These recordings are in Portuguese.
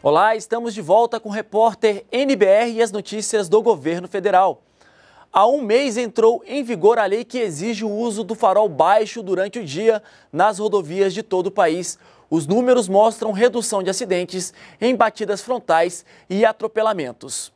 Olá, estamos de volta com o repórter NBR e as notícias do governo federal. Há um mês entrou em vigor a lei que exige o uso do farol baixo durante o dia nas rodovias de todo o país. Os números mostram redução de acidentes em batidas frontais e atropelamentos.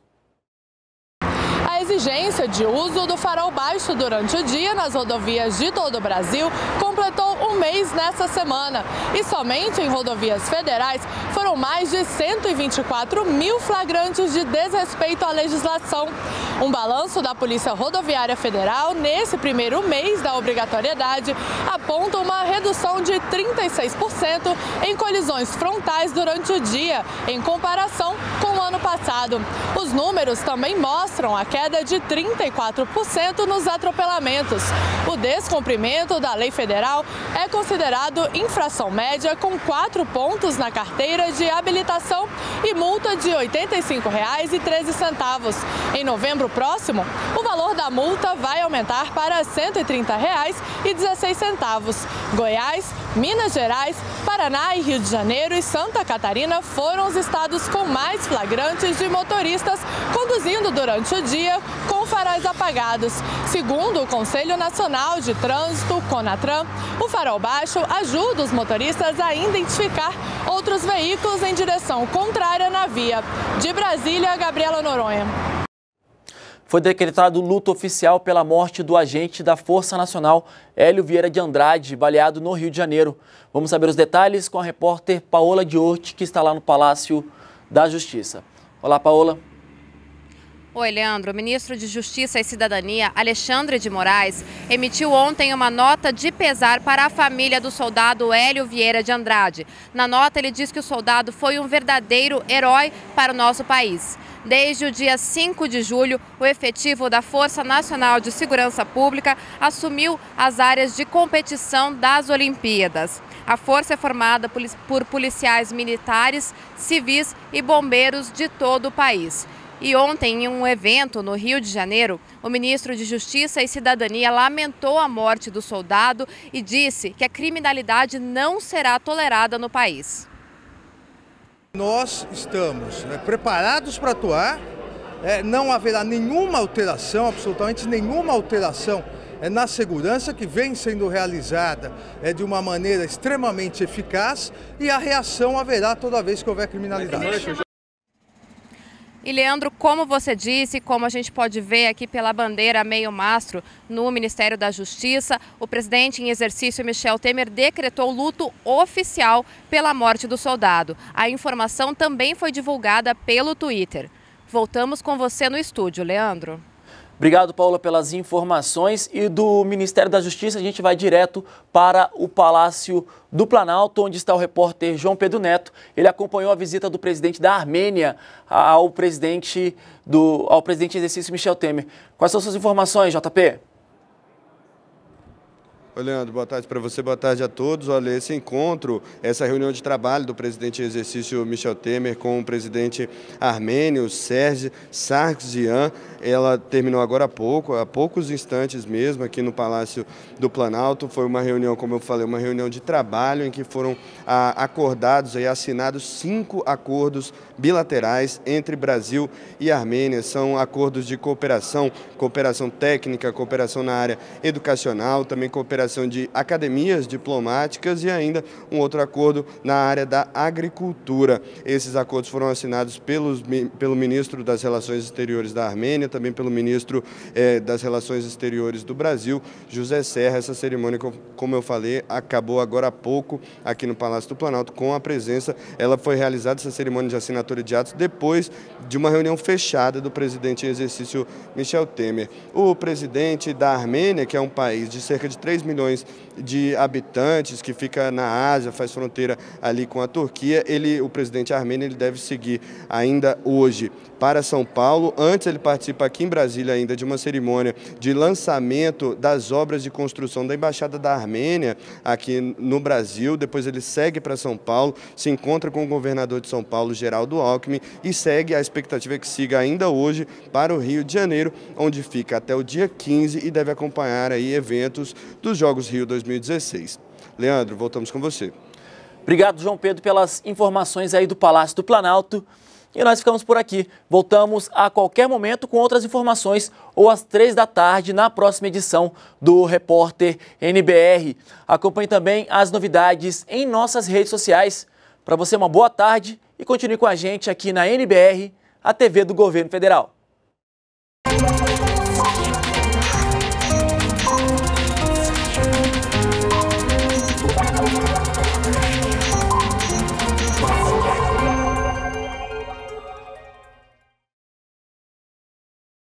A exigência de uso do farol baixo durante o dia nas rodovias de todo o Brasil completou um mês nesta semana. E somente em rodovias federais foram mais de 124 mil flagrantes de desrespeito à legislação. Um balanço da Polícia Rodoviária Federal nesse primeiro mês da obrigatoriedade aponta uma redução de 36% em colisões frontais durante o dia, em comparação com o ano passado. Os números também mostram a queda de 34% nos atropelamentos. O descumprimento da lei federal é considerado infração média com 4 pontos na carteira de habilitação e multa de R$ 85,13. Em novembro próximo, o valor da multa vai aumentar para R$ 130,16. Goiás, Minas Gerais, Paraná e Rio de Janeiro e Santa Catarina foram os estados com mais flagrantes de motoristas conduzindo durante o dia com faróis apagados. Segundo o Conselho Nacional de Trânsito, CONATRAN, o farol baixo ajuda os motoristas a identificar outros veículos em direção contrária na via. De Brasília, Gabriela Noronha. Foi decretado luto oficial pela morte do agente da Força Nacional, Hélio Vieira de Andrade, baleado no Rio de Janeiro. Vamos saber os detalhes com a repórter Paola Diorti, que está lá no Palácio da Justiça. Olá, Paola. Oi, Leandro. O ministro de Justiça e Cidadania, Alexandre de Moraes, emitiu ontem uma nota de pesar para a família do soldado Hélio Vieira de Andrade. Na nota, ele diz que o soldado foi um verdadeiro herói para o nosso país. Desde o dia 5 de julho, o efetivo da Força Nacional de Segurança Pública assumiu as áreas de competição das Olimpíadas. A força é formada por policiais militares, civis e bombeiros de todo o país. E ontem, em um evento no Rio de Janeiro, o ministro de Justiça e Cidadania lamentou a morte do soldado e disse que a criminalidade não será tolerada no país. Nós estamos preparados para atuar, não haverá nenhuma alteração, absolutamente nenhuma alteração na segurança que vem sendo realizada de uma maneira extremamente eficaz e a reação haverá toda vez que houver criminalidade. E, Leandro, como você disse, como a gente pode ver aqui pela bandeira meio mastro no Ministério da Justiça, o presidente em exercício, Michel Temer, decretou luto oficial pela morte do soldado. A informação também foi divulgada pelo Twitter. Voltamos com você no estúdio, Leandro. Obrigado, Paula, pelas informações. E do Ministério da Justiça, a gente vai direto para o Palácio do Planalto, onde está o repórter João Pedro Neto. Ele acompanhou a visita do presidente da Armênia ao presidente em exercício Michel Temer. Quais são suas informações, JP? Oi, Leandro, boa tarde para você, boa tarde a todos. Olha, esse encontro, essa reunião de trabalho do presidente em exercício Michel Temer com o presidente armênio Serge Sargsyan, ela terminou agora há poucos instantes mesmo, aqui no Palácio do Planalto. Foi uma reunião, como eu falei, uma reunião de trabalho em que foram acordados e assinados 5 acordos bilaterais entre Brasil e Armênia. São acordos de cooperação técnica, cooperação na área educacional, também cooperação de academias diplomáticas e ainda um outro acordo na área da agricultura. Esses acordos foram assinados pelo ministro das Relações Exteriores da Armênia, também pelo ministro das Relações Exteriores do Brasil, José Serra. Essa cerimônia, como eu falei, acabou agora há pouco aqui no Palácio do Planalto com a presença. Ela foi realizada, essa cerimônia de assinatura de atos, depois de uma reunião fechada do presidente em exercício Michel Temer. O presidente da Armênia, que é um país de cerca de 3 milhões de habitantes, que fica na Ásia, faz fronteira ali com a Turquia, o presidente armênio, ele deve seguir ainda hoje para São Paulo. Antes ele participa aqui em Brasília ainda de uma cerimônia de lançamento das obras de construção da Embaixada da Armênia aqui no Brasil. Depois ele segue para São Paulo, se encontra com o governador de São Paulo, Geraldo Alckmin, e segue, a expectativa é que siga ainda hoje para o Rio de Janeiro, onde fica até o dia 15 e deve acompanhar aí eventos dos Jogos Rio 2016. Leandro, voltamos com você. Obrigado, João Pedro, pelas informações aí do Palácio do Planalto. E nós ficamos por aqui. Voltamos a qualquer momento com outras informações ou às 3 da tarde na próxima edição do Repórter NBR. Acompanhe também as novidades em nossas redes sociais. Para você, uma boa tarde e continue com a gente aqui na NBR, a TV do Governo Federal.